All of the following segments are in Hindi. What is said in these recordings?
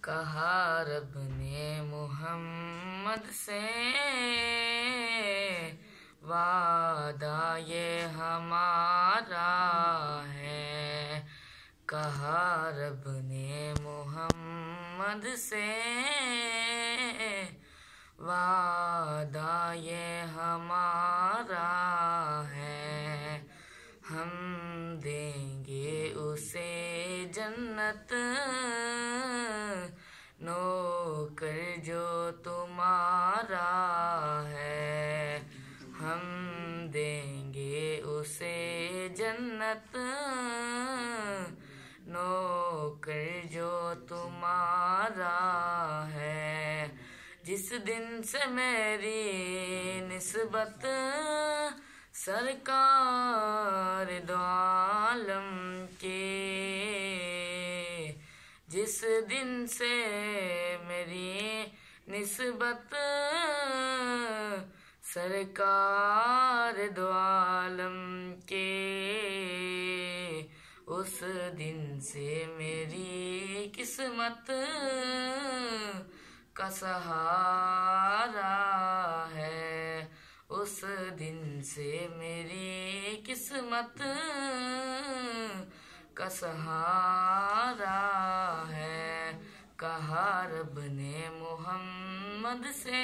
कहा रब ने मोहम्मद से वादा ये हमारा है। कहा रब ने मोहम्मद से वादा ये हमारा है। हम देंगे उसे जन्नत नौकर जो तुम्हारा है। हम देंगे उसे जन्नत नौकर जो तुम्हारा है। जिस दिन से मेरी निस्बत सरकार दो आलम के, जिस दिन से मेरी निस्बत सरकार दो आलम के, उस दिन से मेरी किस्मत का सहारा है। उस दिन से मेरी किस्मत का सहारा है। कहा रब ने मोहम्मद से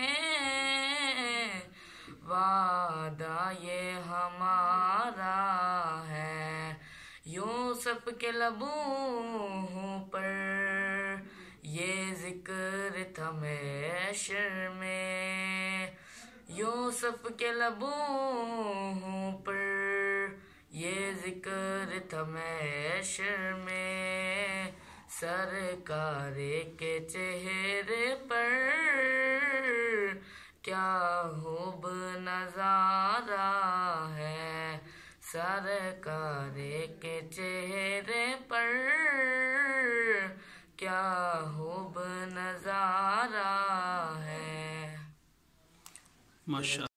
वादा ये हमारा है। यूसुफ के लबों पर ये जिक्र था महशर में। यूसुफ के लबों पर ये जिक्र था महशर में। सरकार के चेहरे पर क्या खूब नजारा है। सरकार के चेहरे पर क्या खूब नजारा है। माशा